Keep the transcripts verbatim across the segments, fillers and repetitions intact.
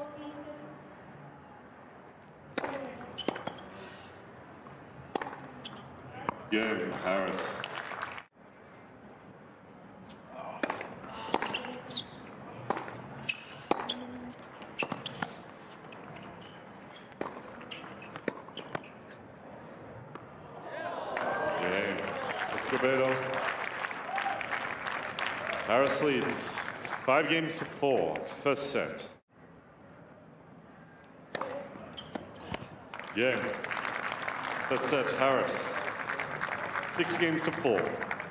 Game, Harris. Game, Escobedo. Harris leads five games to four, first set. Game, first set, Harris. Six games to four.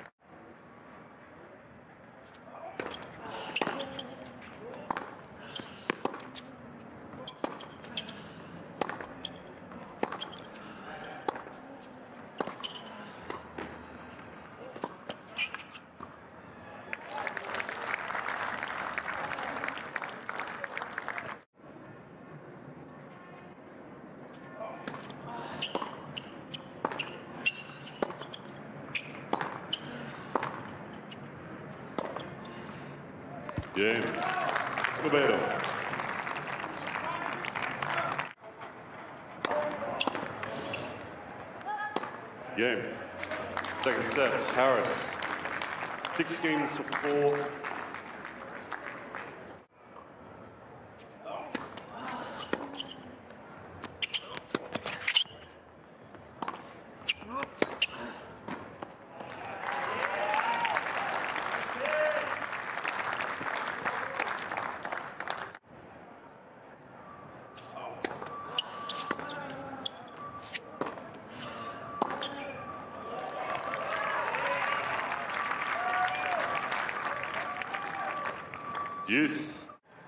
Game, Escobedo. Game, second set, Harris. Six games to four. Deuce.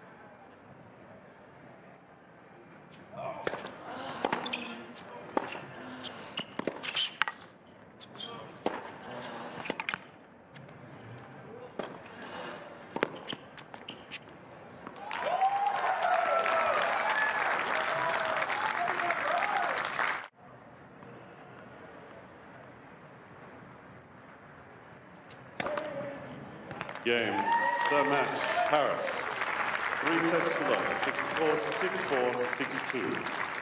Game, third match, Harris. Three sets to love, six four, six four, six two.